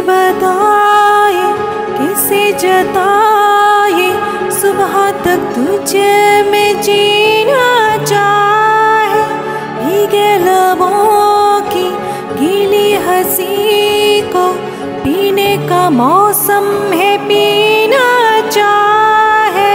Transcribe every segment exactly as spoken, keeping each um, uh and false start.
बताए, किसे जताए, सुबह तक तुझे में जीना चाहे। भीगे लबों की गीली हंसी को पीने का मौसम है, पीना चाहे।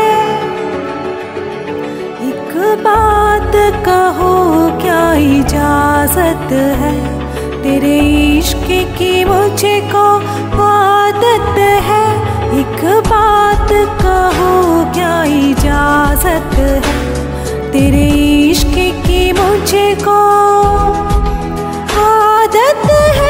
एक बात कहो क्या इजाजत है, तेरे इश्क की मुझे को आदत है। एक बात कहो क्या इजाजत है, तेरे इश्क की मुझे को आदत है।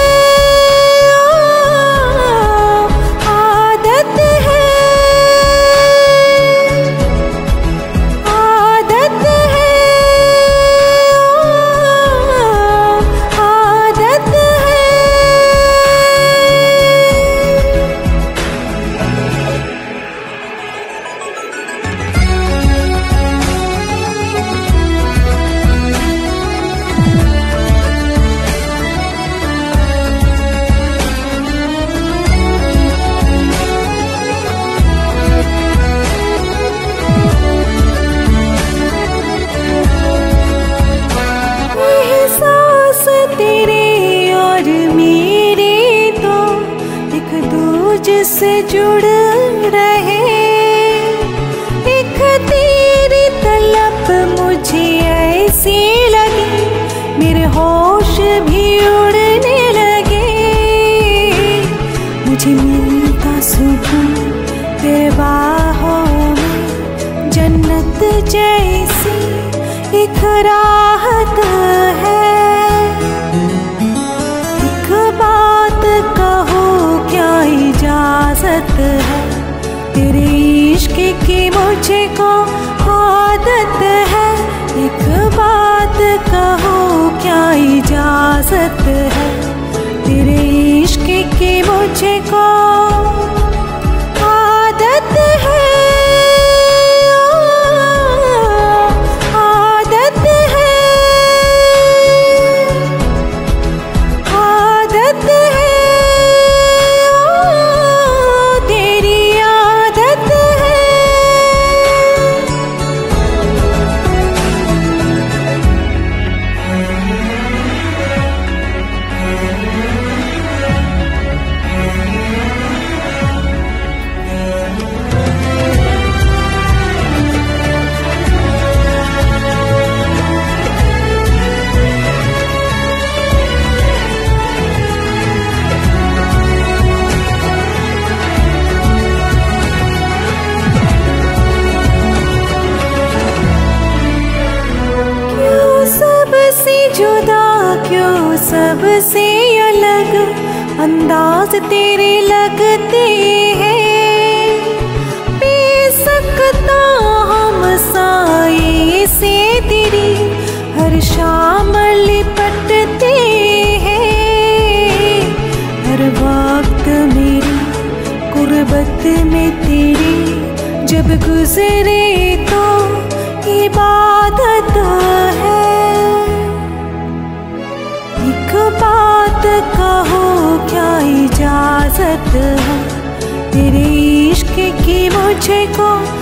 से जुड़ रहे, एक तेरी तलब मुझे ऐसी लगी, मेरे होश भी उड़ने लगे। मुझे मिलता सुकून तेरे बाहों में, जन्नत जैसी एक राहत है। एक बात कहो क्या इजाजत है, तेरे इश्क की मुझे को आदत है। एक बात कहो क्या इजाजत है, तेरे इश्क की मुझे को आदत है। जुदा क्यों सबसे अलग अंदाज तेरे लगते हैं। बेसकता हम साए से तेरी हर शाम लिपटते हैं। हर वक्त मेरी गुर्बत में तेरी जब गुजरे तो इबादत है। बात कहो क्या इजाजत है, तेरे इश्क की मुझे को